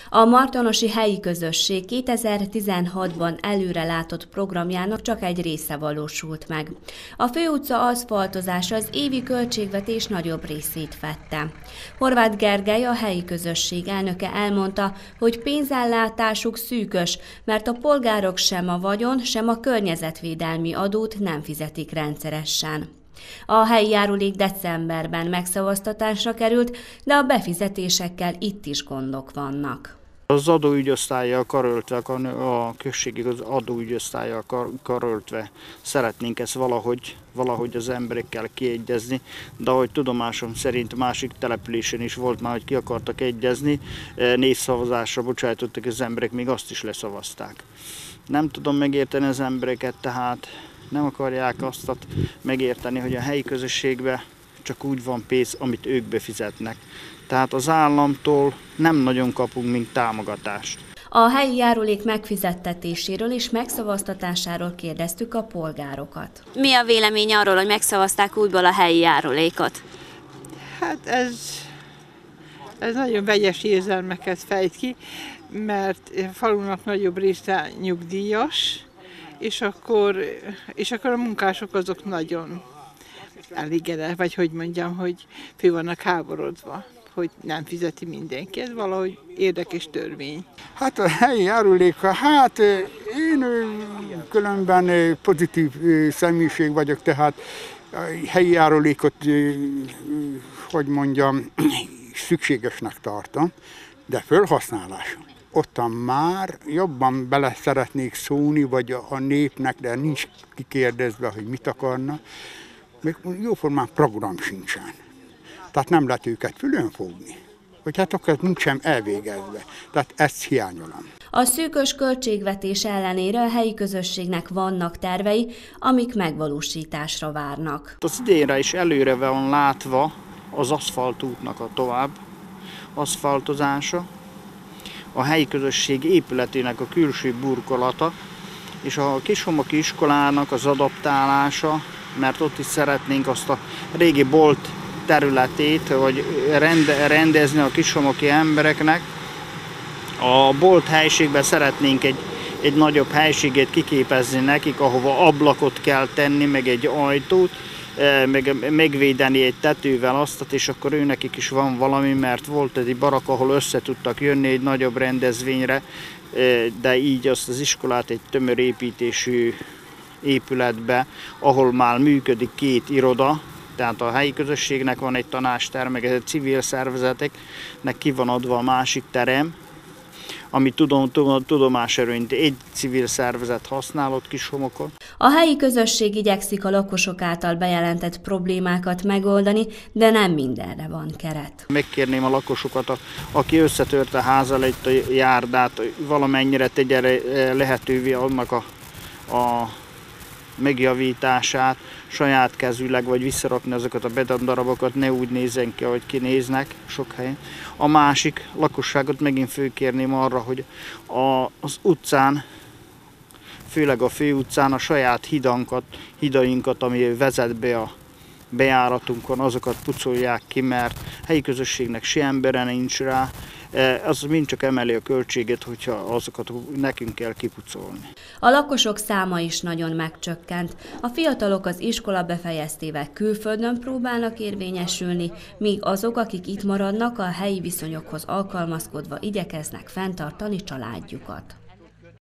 A martonosi helyi közösség 2016-ban előrelátott programjának csak egy része valósult meg. A főutca aszfaltozása az évi költségvetés nagyobb részét vette. Horváth Gergely, a helyi közösség elnöke elmondta, hogy pénzellátásuk szűkös, mert a polgárok sem a vagyon, sem a környezetvédelmi adót nem fizetik rendszeresen. A helyi járulék decemberben megszavaztatásra került, de a befizetésekkel itt is gondok vannak. Az adóügyosztállyal karöltve, a községi adóügyosztállyal karöltve szeretnénk ezt valahogy az emberekkel kiegyezni, de ahogy tudomásom szerint másik településen is volt már, hogy ki akartak egyezni, névszavazásra bocsájtottak az emberek, még azt is leszavazták. Nem tudom megérteni az embereket, tehát nem akarják azt megérteni, hogy a helyi közösségben csak úgy van pénz, amit ők befizetnek. Tehát az államtól nem nagyon kapunk mint támogatást. A helyi járulék megfizettetéséről és megszavaztatásáról kérdeztük a polgárokat. Mi a vélemény arról, hogy megszavazták újból a helyi járulékot? Hát ez nagyon vegyes érzelmeket fejt ki, mert a falunak nagyobb része nyugdíjas, és akkor a munkások azok nagyon elégedettek, vagy hogy mondjam, hogy fő vannak háborodva, hogy nem fizeti mindenki. Ez valahogy érdekes törvény. Hát a helyi járuléka, én különben pozitív személyiség vagyok, tehát a helyi járulékot, hogy mondjam, szükségesnek tartom, de felhasználás. Ottan már jobban bele szeretnék szólni, vagy a népnek, de nincs kikérdezve, hogy mit akarna. Még jóformán program sincsen. Tehát nem lehet őket fülönfogni. Hogy hát akkor nincsen elvégezve. Tehát ezt hiányolom. A szűkös költségvetés ellenére a helyi közösségnek vannak tervei, amik megvalósításra várnak. Az idénre is előre van látva az aszfaltútnak a tovább aszfaltozása, a helyi közösség épületének a külső burkolata, és a Kishomoki iskolának az adaptálása, mert ott is szeretnénk azt a régi bolt területét, vagy rendezni a kishomoki embereknek. A bolt helységben szeretnénk egy nagyobb helységet kiképezni nekik, ahova ablakot kell tenni, meg egy ajtót, megvédeni egy tetővel azt, és akkor őnekik is van valami, mert volt egy barak, ahol össze tudtak jönni egy nagyobb rendezvényre, de így azt az iskolát egy tömör építésű épületbe, ahol már működik 2 iroda, tehát a helyi közösségnek van egy tanácsterem, meg a civil szervezeteknek ki van adva a másik terem, ami tudomás szerint egy civil szervezet használott Kishomokon. A helyi közösség igyekszik a lakosok által bejelentett problémákat megoldani, de nem mindenre van keret. Megkérném a lakosokat, aki összetört a ház előtt a járdát, valamennyire tegye lehetővé annak a megjavítását saját kezűleg, vagy visszarakni azokat a betondarabokat, ne úgy nézzen ki, ahogy kinéznek sok helyen. A másik lakosságot megint fölkérném arra, hogy az utcán, főleg a főutcán a saját hidainkat, ami vezet be a bejáratunkon, azokat pucolják ki, mert helyi közösségnek se embere nincs rá, az mind csak emeli a költséget, hogyha azokat nekünk kell kipucolni. A lakosok száma is nagyon megcsökkent. A fiatalok az iskola befejeztével külföldön próbálnak érvényesülni, míg azok, akik itt maradnak, a helyi viszonyokhoz alkalmazkodva igyekeznek fenntartani családjukat.